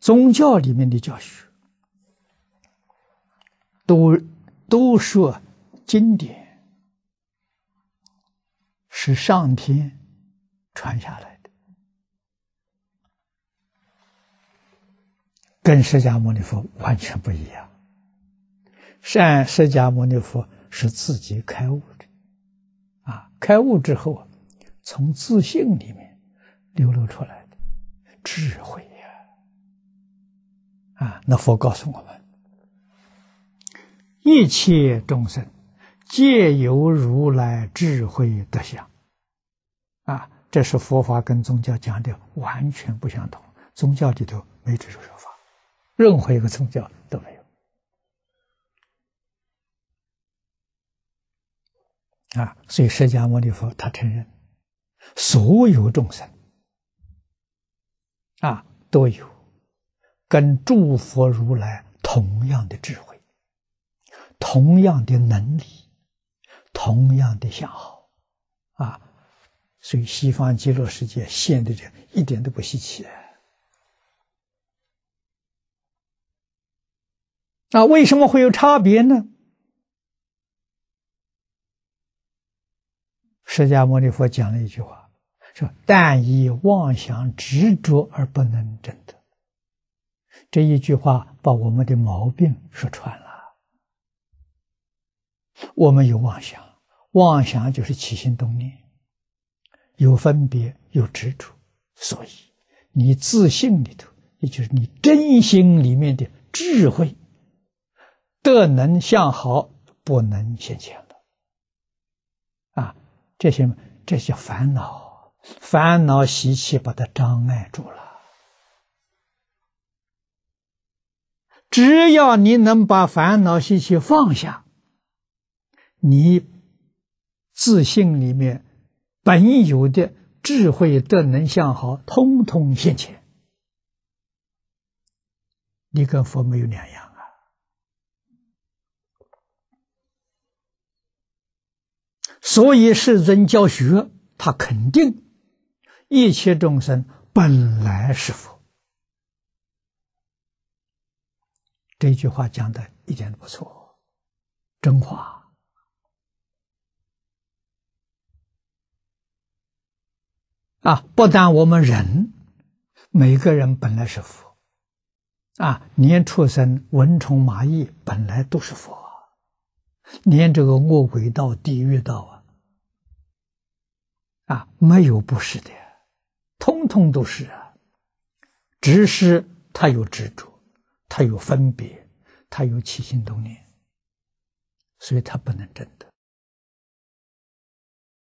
宗教里面的教学，都说经典是上天传下来的，跟释迦牟尼佛完全不一样。释迦牟尼佛是自己开悟的，开悟之后从自性里面流露出来的智慧那佛告诉我们，一切众生皆有如来智慧德相。这是佛法跟宗教讲的完全不相同，宗教里头没这种说法，任何一个宗教都没有。所以释迦牟尼佛他承认所有众生都有跟诸佛如来同样的智慧，同样的能力，同样的相好所以西方极乐世界现的这一点都不稀奇。为什么会有差别呢？释迦牟尼佛讲了一句话，说但以妄想执着而不能证得。这一句话把我们的毛病说穿了。我们有妄想，妄想就是起心动念，有分别，有执着，所以你自性里头，也就是你真心里面的智慧，德能相好不能现前了。这些烦恼习气把它障碍住了。只要你能把烦恼习气放下，你自性里面本有的智慧德能相好通通现前，你跟佛没有两样。所以世尊教学，他肯定一切众生本来是佛。这句话讲的一点都不错，真话。不但我们人，每个人本来是佛连畜生、蚊虫、蚂蚁本来都是佛，连这个恶鬼道、地狱道没有不是的，通通都是只是他有执着，他有分别，他有起心动念，所以他不能证得。